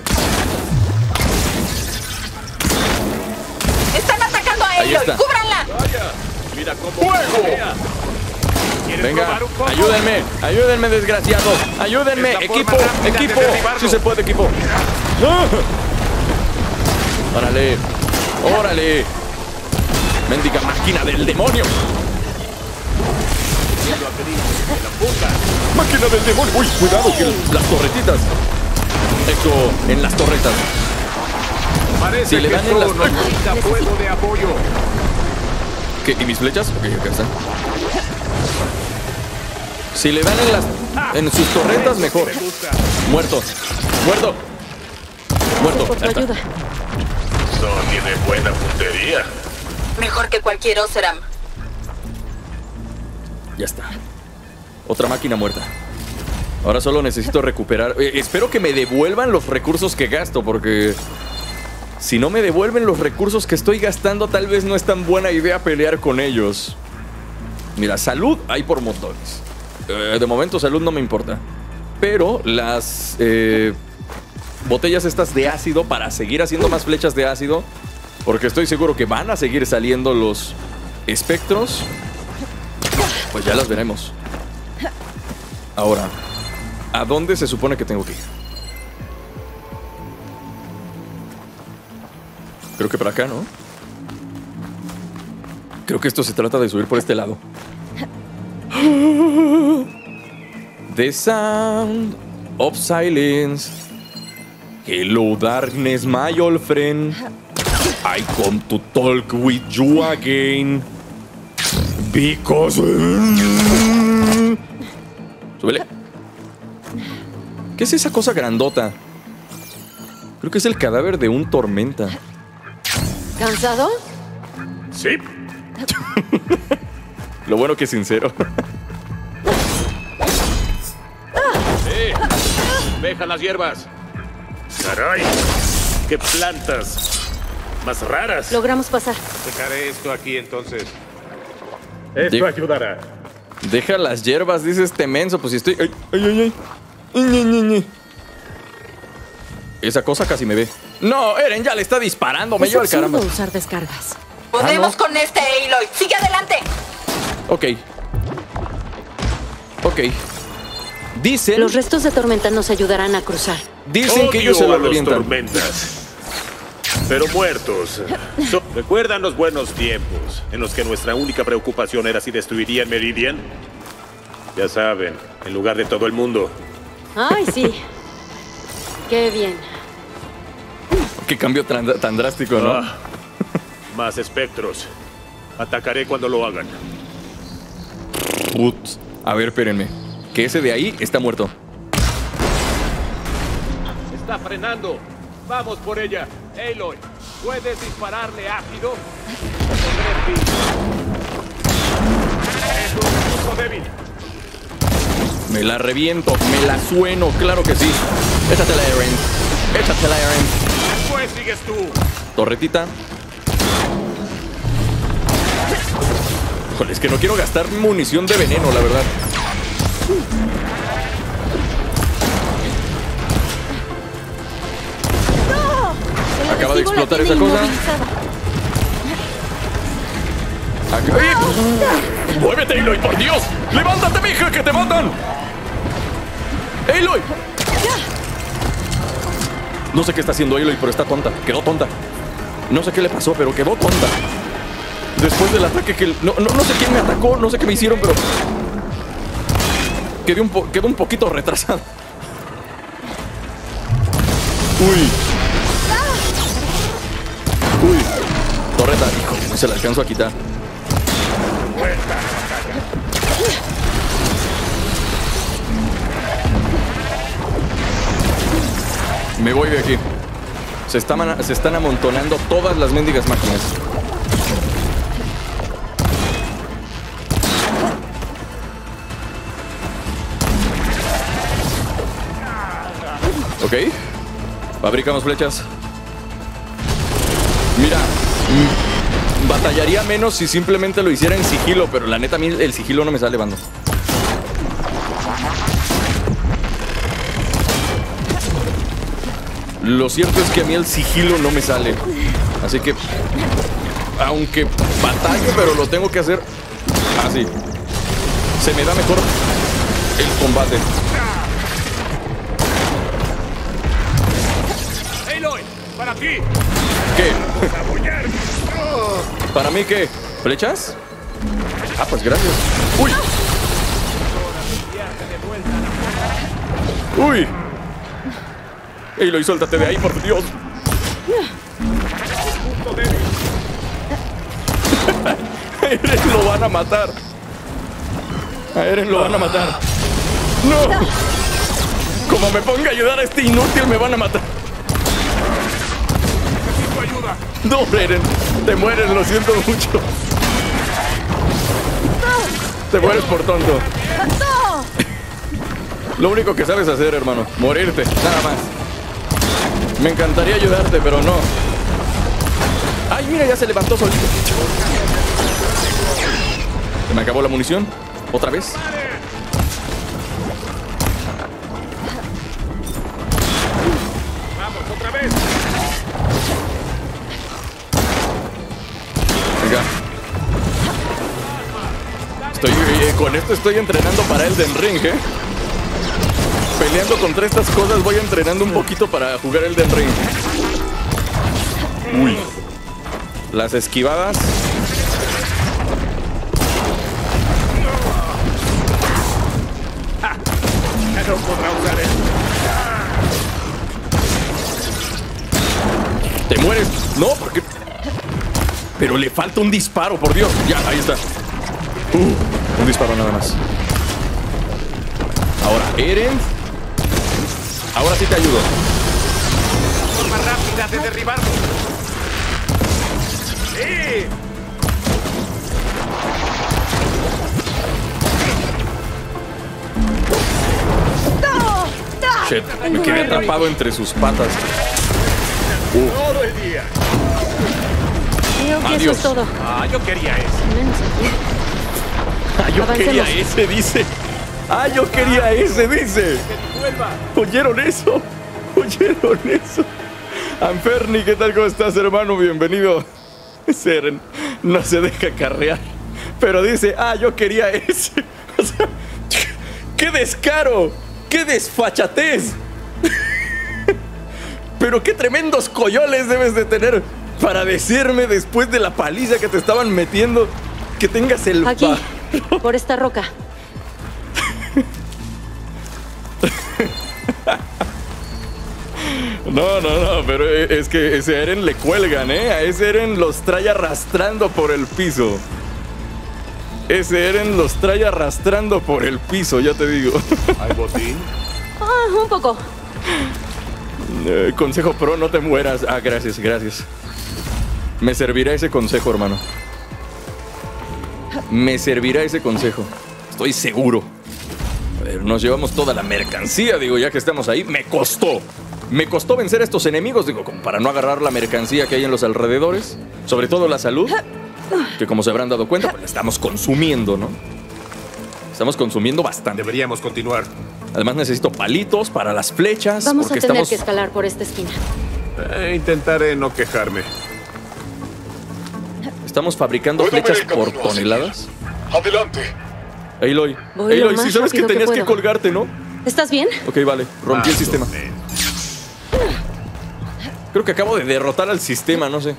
¡Están atacando a Ahí Aloy! está. ¡Cúbranla! Vaya, mira cómo ¡fuego! Venga, ayúdenme, desgraciados. Ayúdenme, equipo. Sí se puede, equipo. ¡Ah! ¡Órale! ¡Órale! ¡Mendiga máquina del demonio! ¡Máquina del demonio! ¡Uy, cuidado! Que las torretitas. Eco en las torretas. Parece si le dan en las... fuego de apoyo. ¿Qué? ¿Y mis flechas? Ok, acá están. Si le dan en sus torretas, mejor. Muerto. Muerto. Muerto. Por tu ayuda. No tiene buena puntería. Mejor que cualquier Oseram. Ya está. Otra máquina muerta. Ahora solo necesito recuperar. Espero que me devuelvan los recursos que gasto, porque si no me devuelven los recursos que estoy gastando, tal vez no es tan buena idea pelear con ellos. Mira, salud hay por montones. De momento salud no me importa. Pero las botellas estas de ácido, para seguir haciendo más flechas de ácido, porque estoy seguro que van a seguir saliendo los espectros, pues ya las veremos. Ahora, ¿a dónde se supone que tengo que ir? Creo que para acá, ¿no? Creo que esto se trata de subir por este lado. The sound of silence. Hello, darkness, my old friend. I come to talk with you again. Because... Súbele. ¿Qué es esa cosa grandota? Creo que es el cadáver de un tormenta. ¿Cansado? Sí. Lo bueno que es sincero. Deja las hierbas. Caray, qué plantas más raras. Logramos pasar. Dejaré esto aquí entonces. Esto ayudará. Deja las hierbas, dice este menso. Pues si estoy... ¡Ay, ay, ay! ¡Ay! Esa cosa casi me ve. No, Eren ya le está disparando. Me lleva el caramba. Usar descargas. Podemos con este, Aloy. ¡Sigue adelante! Ok. Ok. Dicen... Los restos de tormenta nos ayudarán a cruzar. Dicen que ellos se lo los revientan. tormentas. Pero muertos. ¿Recuerdan los buenos tiempos en los que nuestra única preocupación era si destruirían Meridian? Ya saben, en lugar de todo el mundo. Ay, sí. Qué bien. Qué cambio tan drástico, ¿no? Más espectros. Atacaré cuando lo hagan. Putz. A ver, espérenme. Que ese de ahí está muerto. Está frenando. Vamos por ella. Aloy, ¿puedes dispararle ácido? Es un punto débil. Me la reviento, me la sueno, claro que sí. Échatela, Eren. Échatela, Eren. Después sigues tú. Torretita. Híjole, es que no quiero gastar munición de veneno, la verdad. ¡No! Acaba de explotar esa cosa. ¡Muévete, Aloy, por Dios! ¡Levántate, mija, que te matan! ¡Aloy! No sé qué está haciendo Aloy, pero está tonta. Quedó tonta. No sé qué le pasó, pero quedó tonta. Después del ataque que... No sé quién me atacó, no sé qué me hicieron, pero... Quedó un poquito retrasado. Uy. Uy. Torreta, hijo, no se la alcanzo a quitar. Me voy de aquí. Se están amontonando todas las mendigas máquinas. Ok. Fabricamos flechas. Mira, batallaría menos si simplemente lo hiciera en sigilo, pero la neta a mí el sigilo no me sale, bando. Lo cierto es que a mí el sigilo no me sale. Así que, aunque batallo, pero lo tengo que hacer así. Se me da mejor el combate. para ti. ¿Qué? ¿Para mí qué? ¿Flechas? Ah, pues gracias. ¡Uy! ¡Uy! Aloy, suéltate de ahí, por Dios. A Eren lo van a matar. A Eren lo van a matar. ¡No! Como me ponga a ayudar a este inútil, me van a matar. Necesito ayuda. No, Eren. Te mueres, lo siento mucho. Te mueres por tonto. Lo único que sabes hacer, hermano, morirte, nada más. Me encantaría ayudarte, pero no. Ay, mira, ya se levantó solito. Se me acabó la munición. ¿Otra vez? Vamos, otra vez. Venga. Con esto estoy entrenando para Elden Ring, ¿eh? Peleando contra estas cosas voy entrenando un poquito para jugar Elden Ring. Uy. Las esquivadas. Ya no podrá usar esto. Te mueres. No, porque... Pero le falta un disparo, por Dios. Ya, ahí está. Un disparo nada más. Ahora, Eren. Ahora sí te ayudo. Forma rápida de derribarlo. ¡Sí! Shit, me quedé atrapado entre sus patas. Todo el día. Creo que Adiós. eso es todo. Ah, yo quería eso. Ah, yo Avancemos. quería ese, dice. Ah, yo quería ese, dice. ¿Oyeron eso? ¿Oyeron eso? Anferni, ¿qué tal? ¿Cómo estás, hermano? Bienvenido. Eren no se deja carrear. Pero dice, ah, yo quería ese. O sea, ¡qué descaro! ¡Qué desfachatez! Pero qué tremendos coyoles debes de tener para decirme después de la paliza que te estaban metiendo que tengas el... Aquí, por esta roca. No, pero es que ese Eren le cuelgan, ¿eh? A ese Eren los trae arrastrando por el piso. Ese Eren los trae arrastrando por el piso, ya te digo. ¿Hay botín? Ah, un poco. Consejo pro, no te mueras. Ah, gracias, gracias. Me servirá ese consejo, hermano. Me servirá ese consejo. Estoy seguro. A ver, nos llevamos toda la mercancía, digo, ya que estamos ahí. Me costó vencer a estos enemigos, digo, como para no agarrar la mercancía que hay en los alrededores. Sobre todo la salud, que como se habrán dado cuenta, pues la estamos consumiendo, ¿no? Estamos consumiendo bastante. Deberíamos continuar. Además necesito palitos para las flechas. Vamos a porque tener estamos... que escalar por esta esquina. Intentaré no quejarme. Estamos fabricando flechas por toneladas. Adelante. Aloy, Voy lo Aloy, más sí sabes que rápido que tenías que puedo. colgarte, ¿no? ¿Estás bien? Ok, vale, rompí el sistema. Creo que acabo de derrotar al sistema, no sé.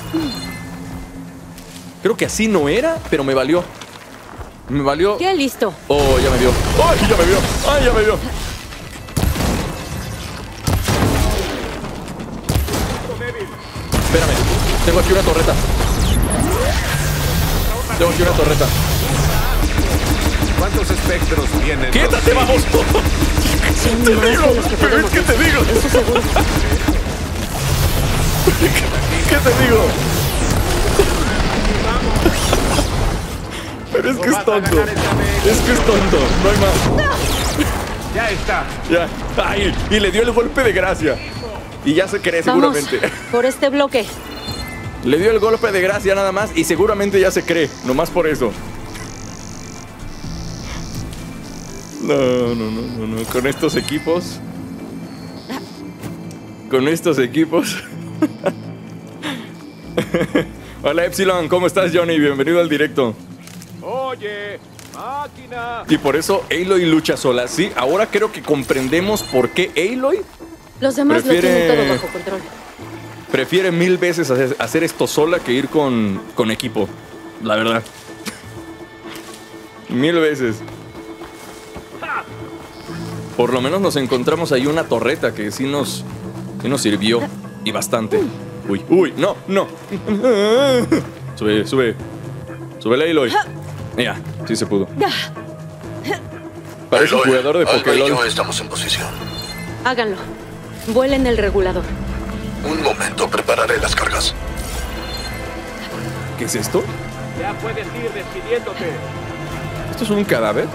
Creo que así no era, pero me valió. Me valió. ¿Qué? Listo. Oh, ya me vio. ¡Ay, ya me vio! ¡Ay, ya me vio! Espérame, tengo aquí una torreta. Tengo aquí una torreta. ¿Cuántos espectros vienen? ¡Quédate, vamos! Te digo, pero es que te digo. ¿Qué te digo? Pero es que es tonto. Es que es tonto. No hay más. Ya está. Ya. Ay, y le dio el golpe de gracia. Y ya se cree seguramente. Vamos, por este bloque. Le dio el golpe de gracia nada más y seguramente ya se cree. Nomás por eso. No. Con estos equipos. Con estos equipos. Hola Epsilon, ¿cómo estás, Johnny? Bienvenido al directo. Oye, máquina. Y por eso Aloy lucha sola. Sí, ahora creo que comprendemos por qué Aloy Los demás prefiere... lo tienen todo bajo control. prefiere 1000 veces hacer esto sola que ir con equipo. La verdad. 1000 veces. Por lo menos nos encontramos ahí una torreta que sí nos sirvió. Y bastante. Uy, uy, no, no. Sube, sube. Súbele, Aloy. Ya, sí se pudo. Parece un jugador de Pokémon. No estamos en posición. Háganlo. Vuelen el regulador. Un momento, prepararé las cargas. ¿Qué es esto? Ya puedes ir despidiéndote. ¿Esto es un cadáver?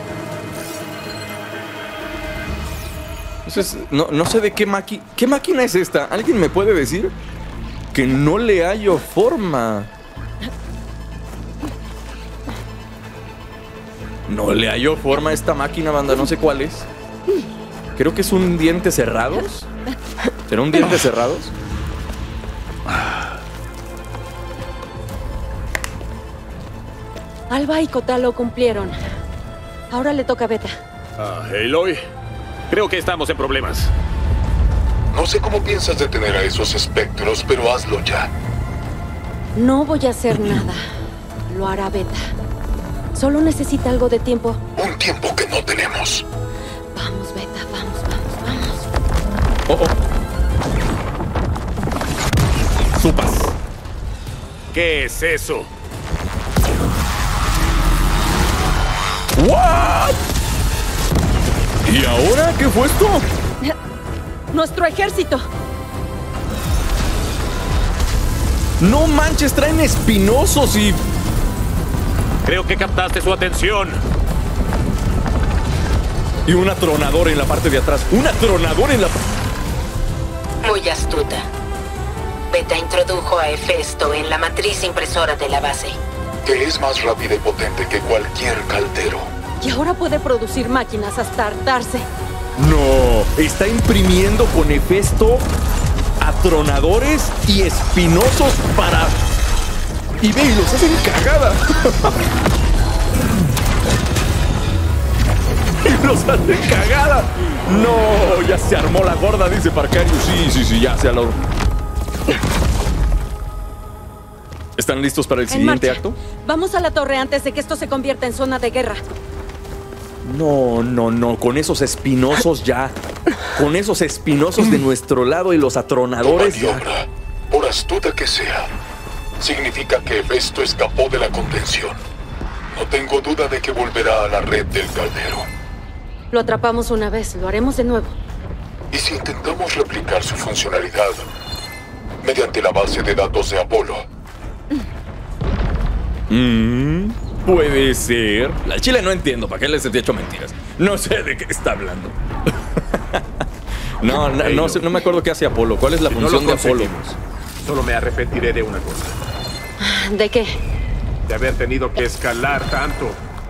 Entonces, no sé de qué máquina... ¿Qué máquina es esta? ¿Alguien me puede decir? Que no le hallo forma. No le hallo forma a esta máquina, banda. No sé cuál es. Creo que es un diente cerrados. ¿Será un diente cerrados? Alba y Kotalo cumplieron. Ahora le toca a Beta. Aloy, creo que estamos en problemas. No sé cómo piensas detener a esos espectros, pero hazlo ya. No voy a hacer nada. Lo hará Beta. Solo necesita algo de tiempo. Un tiempo que no tenemos. Vamos, Beta, vamos, vamos, vamos. Oh, oh. Supas. ¿Qué es eso? ¿What? ¿Y ahora qué fue esto? ¡Nuestro ejército! No manches, traen espinosos y... Creo que captaste su atención. Y un atronador en la parte de atrás. ¡Un atronador en la... Muy astuta. Beta introdujo a Hefesto en la matriz impresora de la base. Que es más rápida y potente que cualquier caldero. Y ahora puede producir máquinas hasta hartarse. No, está imprimiendo con Hefesto atronadores y espinosos para... Y ve, y los hacen cagada. Y los hacen cagada. No, ya se armó la gorda, dice Parcario. Sí, ya se armó. ¿Están listos para el siguiente acto? Vamos a la torre antes de que esto se convierta en zona de guerra. No, con esos espinosos ya. Con esos espinosos de nuestro lado y los atronadores ya. Por astuta que sea, significa que Hefesto escapó de la contención. No tengo duda de que volverá a la red del caldero. Lo atrapamos una vez, lo haremos de nuevo. ¿Y si intentamos replicar su funcionalidad mediante la base de datos de Apolo? Puede ser. La chile no entiendo, ¿para qué les he hecho mentiras? No sé de qué está hablando. No me acuerdo qué hace Apolo. ¿Cuál es la función de Apolo? Solo me arrepentiré de una cosa. ¿De qué? De haber tenido que escalar tanto.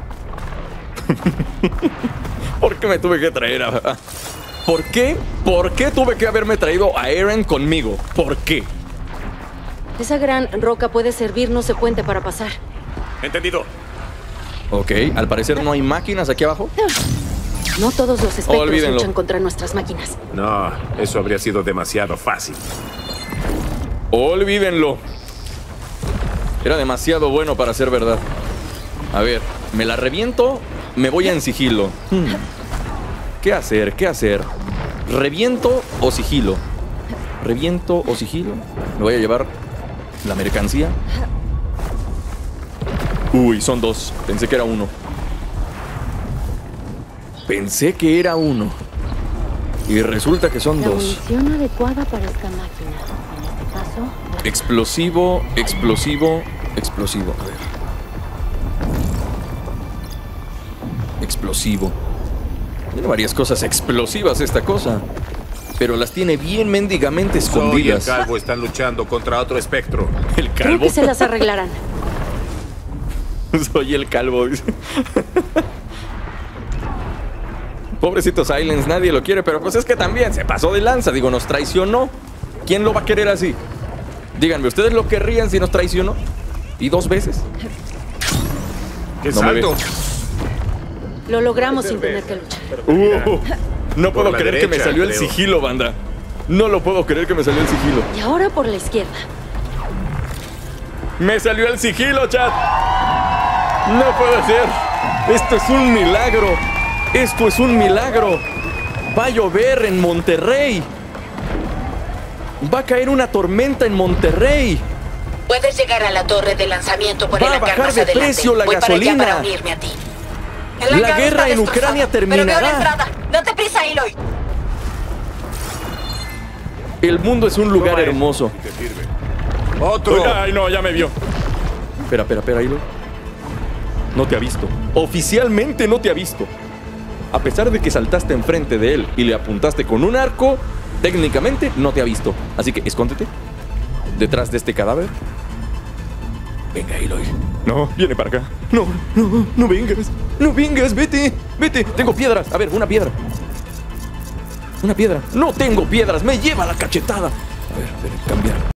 ¿Por qué me tuve que traer a... ¿Por qué? ¿Por qué tuve que haberme traído a Eren conmigo? ¿Por qué? Esa gran roca puede servirnos de puente para pasar. Entendido. Ok, al parecer no hay máquinas aquí abajo. No todos los espectros luchan contra nuestras máquinas. No, eso habría sido demasiado fácil. Olvídenlo. Era demasiado bueno para ser verdad. A ver, me la reviento, me voy en sigilo. ¿Qué hacer? ¿Qué hacer? ¿Reviento o sigilo? ¿Reviento o sigilo? Me voy a llevar la mercancía. Uy, son dos. Pensé que era uno. Pensé que era uno. Y resulta que son dos. La munición adecuada para esta máquina. En este caso... Explosivo, explosivo, explosivo. A ver. Explosivo. Tiene varias cosas explosivas esta cosa. Pero las tiene bien mendigamente escondidas. Soy y el calvo están luchando contra otro espectro. ¿El calvo? Creo que se las arreglarán. Soy el calvo, dice. Pobrecito Silence, nadie lo quiere, pero pues es que también se pasó de lanza. Digo, nos traicionó. ¿Quién lo va a querer así? Díganme, ¿ustedes lo querrían si nos traicionó? ¿Y 2 veces? ¡Qué salto! Lo logramos sin tener que luchar. No puedo creer que me salió el sigilo, banda. No lo puedo creer que me salió el sigilo. Y ahora por la izquierda. ¡Me salió el sigilo, chat! ¡No puede ser! ¡Esto es un milagro! ¡Esto es un milagro! ¡Va a llover en Monterrey! ¡Va a caer una tormenta en Monterrey! Puedes llegar a la torre de lanzamiento por Va el a hangar bajar más de adelante. precio la Voy gasolina. para allá para unirme a ti. La guerra en Ucrania Pero veo la terminará. entrada. ¡Date prisa, Aloy! El mundo es un lugar hermoso. ¡Otro! ¡Ay, no! Ya me vio. Espera, Aloy. No te ha visto. Oficialmente no te ha visto. A pesar de que saltaste enfrente de él y le apuntaste con un arco, técnicamente no te ha visto. Así que escóndete detrás de este cadáver. Venga, Aloy. No, viene para acá. No vengas. No vengas, vete. Tengo piedras. A ver, una piedra. Una piedra. No tengo piedras. Me lleva la cachetada. A ver, cambiar.